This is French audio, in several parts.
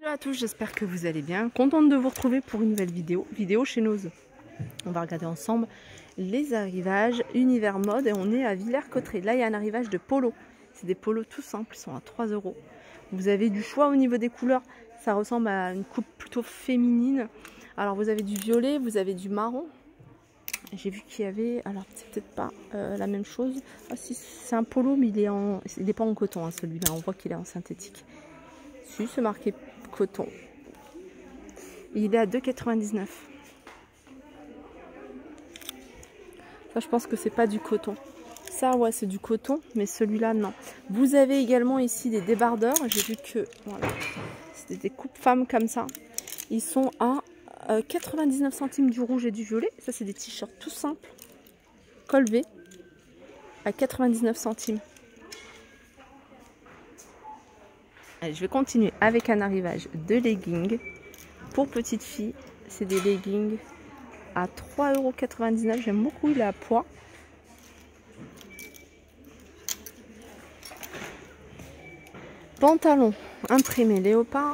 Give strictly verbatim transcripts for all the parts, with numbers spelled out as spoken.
Bonjour à tous, j'espère que vous allez bien. Contente de vous retrouver pour une nouvelle vidéo, vidéo chez Nose. On va regarder ensemble les arrivages univers mode et on est à Villers-Cotterêts. Là, il y a un arrivage de polo. C'est des polos tout simples, ils sont à trois euros. Vous avez du choix au niveau des couleurs. Ça ressemble à une coupe plutôt féminine. Alors, vous avez du violet, vous avez du marron. J'ai vu qu'il y avait, alors c'est peut-être pas euh, la même chose. Ah si, c'est un polo, mais il est en, il n'est pas en coton, hein, celui-là. On voit qu'il est en synthétique. Si, c'est marqué coton. Il est à deux euros quatre-vingt-dix-neuf. Ça, je pense que c'est pas du coton. Ça, ouais, c'est du coton, mais celui-là, non. Vous avez également ici des débardeurs. J'ai vu que, voilà, c'était des coupes femmes comme ça. Ils sont à euh, quatre-vingt-dix-neuf centimes du rouge et du violet. Ça, c'est des t-shirts tout simples, col V, à quatre-vingt-dix-neuf centimes. Allez, je vais continuer avec un arrivage de leggings. Pour petite fille, c'est des leggings à trois euros quatre-vingt-dix-neuf. J'aime beaucoup, il est à pois. Pantalon imprimé léopard.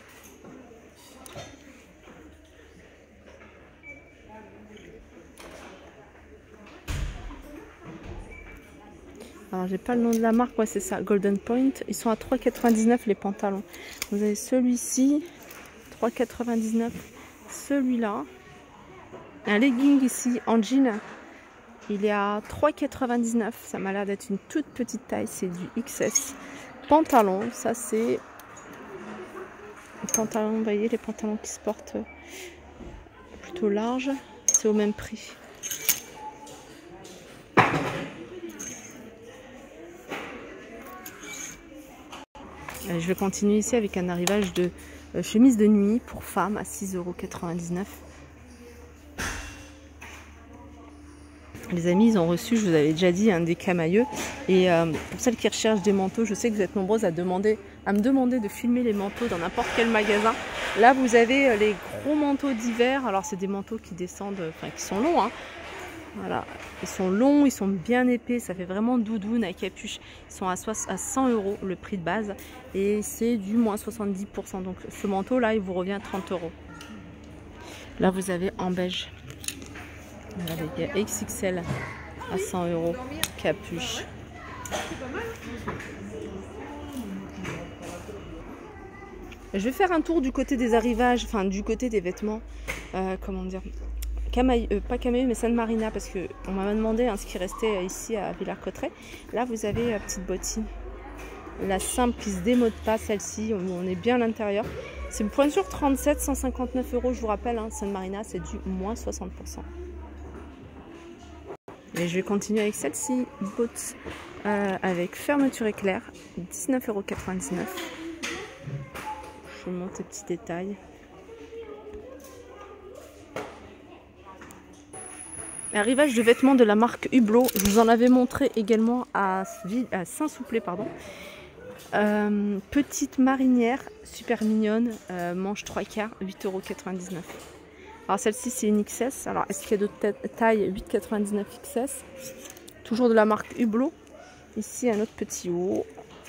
Alors j'ai pas le nom de la marque, ouais c'est ça, Golden Point. Ils sont à trois euros quatre-vingt-dix-neuf les pantalons. Vous avez celui-ci, trois euros quatre-vingt-dix-neuf. Celui-là, un legging ici en jean, il est à trois euros quatre-vingt-dix-neuf. Ça m'a l'air d'être une toute petite taille, c'est du X S. Pantalon, ça c'est les pantalons, vous voyez les pantalons qui se portent plutôt large, c'est au même prix. Je vais continuer ici avec un arrivage de euh, chemise de nuit pour femmes à six euros quatre-vingt-dix-neuf. Les amis, ils ont reçu, je vous avais déjà dit, un des camailleux. Et euh, pour celles qui recherchent des manteaux, je sais que vous êtes nombreuses à, demander, à me demander de filmer les manteaux dans n'importe quel magasin. Là, vous avez les gros manteaux d'hiver. Alors, c'est des manteaux qui descendent, enfin, qui sont longs, hein. Voilà, ils sont longs, ils sont bien épais, ça fait vraiment doudoune à capuche. Ils sont à cent euros le prix de base et c'est du moins soixante-dix pour cent. Donc ce manteau là, il vous revient trente euros. Là vous avez en beige, avec X X L à cent euros, capuche. Je vais faire un tour du côté des arrivages, enfin du côté des vêtements, euh, comment dire. Camaille, euh, pas camailleux mais San Marina parce que on m'a demandé hein, ce qui restait ici à Villers-Cotterêts. Là vous avez la petite bottine, la simple qui se démode pas, celle-ci, on est bien à l'intérieur. C'est une pointure trente-sept, cent cinquante-neuf euros, je vous rappelle, hein, San Marina c'est du moins soixante pour cent. Et je vais continuer avec celle-ci, bottes euh, avec fermeture éclair, dix-neuf euros quatre-vingt-dix-neuf. Je vous montre les petits détails. Arrivage de vêtements de la marque Hublot. Je vous en avais montré également à, à Saint-Souplé, pardon. Euh, petite marinière, super mignonne, euh, manche trois quarts, huit euros quatre-vingt-dix-neuf. Alors celle-ci c'est une X S. Alors est-ce qu'il y a d'autres tailles? Huit euros quatre-vingt-dix-neuf X S. Toujours de la marque Hublot. Ici un autre petit haut.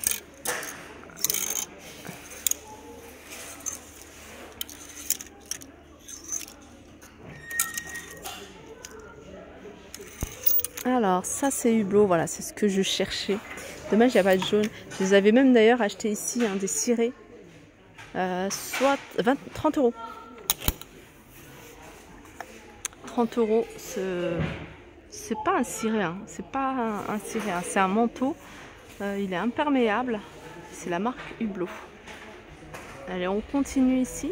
Alors ça c'est Hublot, voilà c'est ce que je cherchais. Dommage il n'y a pas de jaune. Je les avais même d'ailleurs acheté ici hein, des cirés. Euh, soit vingt, trente euros. trente euros, c'est pas un ciré, hein. C'est pas un, un ciré, hein. C'est un manteau. Euh, il est imperméable. C'est la marque Hublot. Allez on continue ici.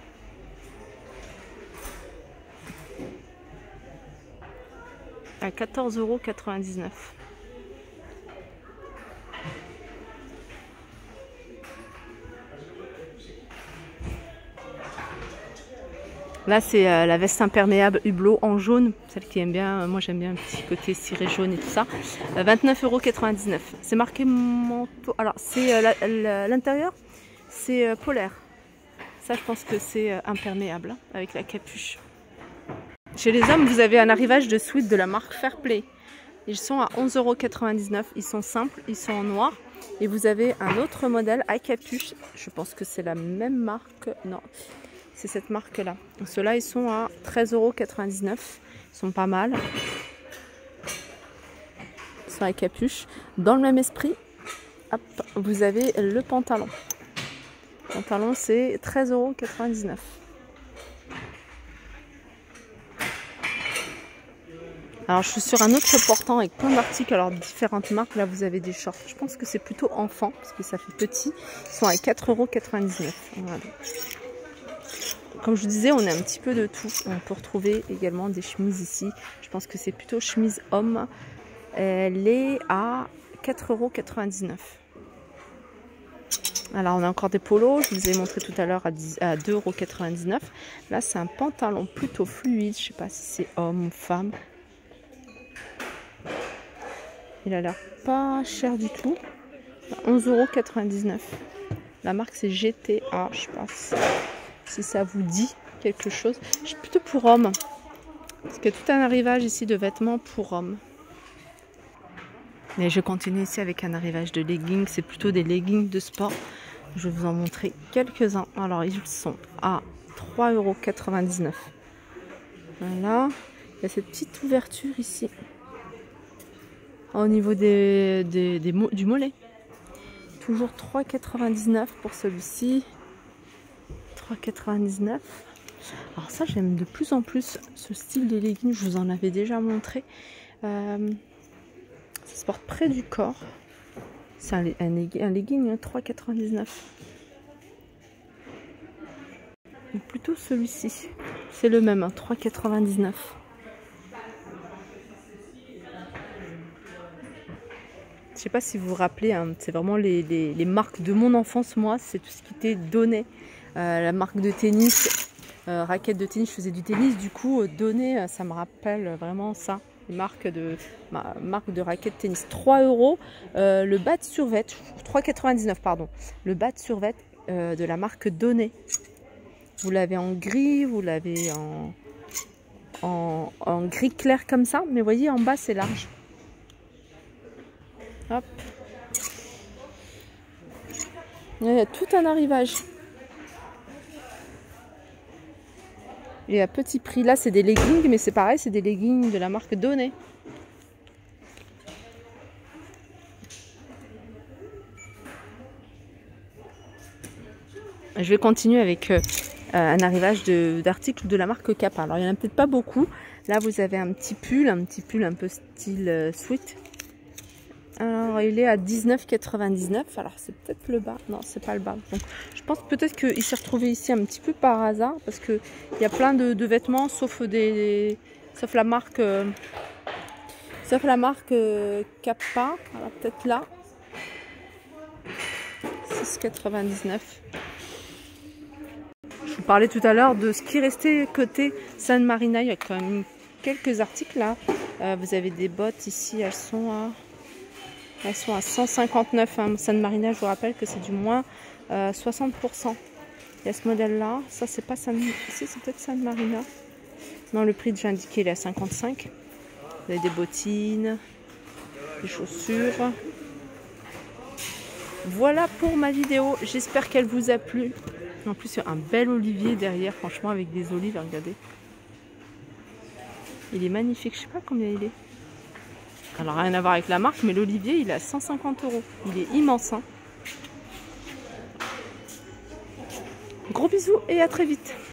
À quatorze euros quatre-vingt-dix-neuf. Là c'est euh, la veste imperméable Hublot en jaune, celle qui aime bien, euh, moi j'aime bien un petit côté ciré jaune et tout ça. Euh, vingt-neuf euros quatre-vingt-dix-neuf. C'est marqué manteau, alors c'est euh, l'intérieur, c'est euh, polaire. Ça je pense que c'est euh, imperméable hein, avec la capuche. Chez les hommes, vous avez un arrivage de sweats de la marque Fairplay. Ils sont à onze euros quatre-vingt-dix-neuf. Ils sont simples, ils sont en noir. Et vous avez un autre modèle à capuche. Je pense que c'est la même marque. Non, c'est cette marque-là. Ceux-là, ils sont à treize euros quatre-vingt-dix-neuf. Ils sont pas mal. Ils sont à capuche. Dans le même esprit, hop, vous avez le pantalon. Le pantalon, c'est treize euros quatre-vingt-dix-neuf. Alors, je suis sur un autre portant avec plein d'articles, alors différentes marques. Là, vous avez des shorts. Je pense que c'est plutôt enfant, parce que ça fait petit. Ils sont à quatre euros quatre-vingt-dix-neuf. Voilà. Comme je vous disais, on a un petit peu de tout. On peut retrouver également des chemises ici. Je pense que c'est plutôt chemise homme. Elle est à quatre euros quatre-vingt-dix-neuf. Alors, on a encore des polos. Je vous ai montré tout à l'heure à deux euros quatre-vingt-dix-neuf. Là, c'est un pantalon plutôt fluide. Je ne sais pas si c'est homme ou femme. Il a l'air pas cher du tout. onze euros quatre-vingt-dix-neuf. La marque c'est G T A. Je sais pas si, si ça vous dit quelque chose. Je suis plutôt pour hommes. Parce qu'il y a tout un arrivage ici de vêtements pour hommes. Et je continue ici avec un arrivage de leggings. C'est plutôt des leggings de sport. Je vais vous en montrer quelques-uns. Alors ils sont à trois euros quatre-vingt-dix-neuf. Voilà. Il y a cette petite ouverture ici. Au niveau des, des, des, du mollet. Toujours trois euros quatre-vingt-dix-neuf pour celui-ci. trois euros quatre-vingt-dix-neuf. Alors ça, j'aime de plus en plus ce style de leggings. Je vous en avais déjà montré. Euh, ça se porte près du corps. C'est un, un, un legging, hein, trois euros quatre-vingt-dix-neuf. Plutôt celui-ci. C'est le même, hein, trois euros quatre-vingt-dix-neuf. Je ne sais pas si vous vous rappelez, hein, c'est vraiment les, les, les marques de mon enfance, moi, c'est tout ce qui était Donné. Euh, la marque de tennis, euh, raquette de tennis, je faisais du tennis, du coup, Donné, ça me rappelle vraiment ça. Les marques de, ma, marque de raquette de tennis. trois euros, euh, le bas de survêt, trois euros quatre-vingt-dix-neuf, pardon. Le bas de survêt euh, de la marque Donné. Vous l'avez en gris, vous l'avez en, en, en gris clair comme ça, mais vous voyez, en bas, c'est large. Hop. Il y a tout un arrivage. Et à petit prix, là c'est des leggings, mais c'est pareil, c'est des leggings de la marque Donné. Je vais continuer avec euh, un arrivage d'articles de, de la marque Kappa. Alors il n'y en a peut-être pas beaucoup. Là vous avez un petit pull, un petit pull un peu style euh, sweat. Alors il est à dix-neuf euros quatre-vingt-dix-neuf. Alors c'est peut-être le bas. Non, c'est pas le bas. Donc, je pense peut-être qu'il s'est retrouvé ici un petit peu par hasard. Parce qu'il y a plein de, de vêtements sauf, des, sauf la marque euh, sauf la marque euh, Kappa. Alors peut-être là. six euros quatre-vingt-dix-neuf. Je vous parlais tout à l'heure de ce qui restait côté San Marina. Il y a quand même quelques articles là. Euh, vous avez des bottes ici. Elles sont à... Elles sont à cent cinquante-neuf. Hein. San Marina, je vous rappelle que c'est du moins euh, soixante pour cent. Il y a ce modèle-là. Ça, c'est pas San... Si, c'est peut-être San Marina. Non, le prix que j'ai indiqué, il est à cinquante-cinq. Vous avez des bottines, des chaussures. Voilà pour ma vidéo. J'espère qu'elle vous a plu. En plus, il y a un bel olivier derrière, franchement, avec des olives. Regardez. Il est magnifique. Je sais pas combien il est. Alors rien à voir avec la marque, mais l'olivier il est à cent cinquante euros. Il est immense. Hein. Gros bisous et à très vite.